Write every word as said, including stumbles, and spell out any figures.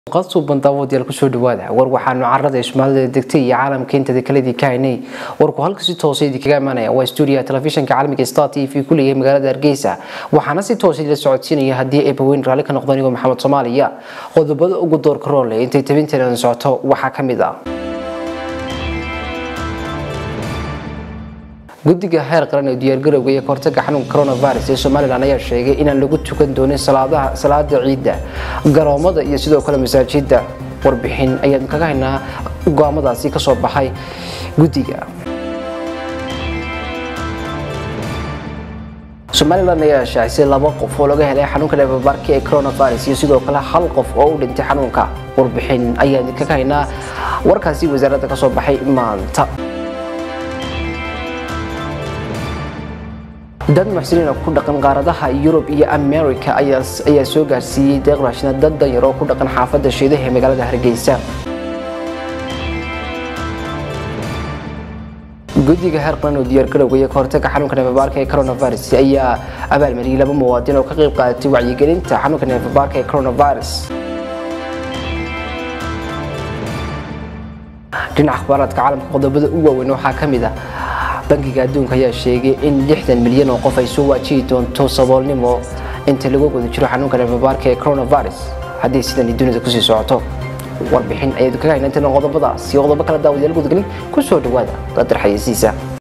qasoo bandaawad yar ku soo dhawaada war waxaanu carrada Ismaalida degtay iyo caalamka inta kaleedii ka haynay warku halka si toos ah kaga imaanaya waa studio telefishinka caalamiga Star T V ku leeyahay magaalada Hargeysa waxaana si toos ah la socodsiinaya hadii ay baween raali ka noqdaan Maxamed Soomaaliya qodobada ugu doorka rool ee intay tabinteena socoto waxa kamid ah guddiga heer qaran ee diyaar garowga ee hortagga xanuunka coronavirus ee Soomaaliland ayaa sheegay in aan lagu tukan doonin salaadaha salaada ciida garoomada iyo sidoo kale masaajidda warbixin ayaan kaga haynaa go'aamadaasi ka soo baxay guddiga Soomaaliland ayaa shaacisay laba qof oo laga helay xanuunka neefmareenka ee coronavirus iyo sidoo kale hal qof oo u dhintay xanuunka warbixin ayaan kaga haynaa warkaasi wasaaradda ka soo baxay maanta dad muxsiniin ku dhaqan qaaradaha Europe iyo America ayaa ayaa soo gaarsiiyay deeq raashin dad danyar oo ku dhaqan xaafadda Shiidaha ee magaalada Hargeysa guddiga heer qaran oo diyaar garowga ee hortagga xanuunka neefmareenka ee coronavirus ayaa abaalmariyay laba muwaadin oo ka qayb qaatay wacyigelinta xanuunka neefmareenka ee coronavirus dhinaca akhbaaradka caalamka qodobada ugu waaweyn waxaa kamid ah bangiga adduunka ayaa sheegay in lixdan milyan oo qof ay soo waajihi doonto saboolnimo inta lagu guda jiro xanuunka neefmareenka ee coronavirus haddii sidan dunida ku sii socoto warbixin ayay kaga haynaa inta qodobadaas iyo qodobo kala daawadayaal guud galin ku soo dhawaada qadar xayisiisa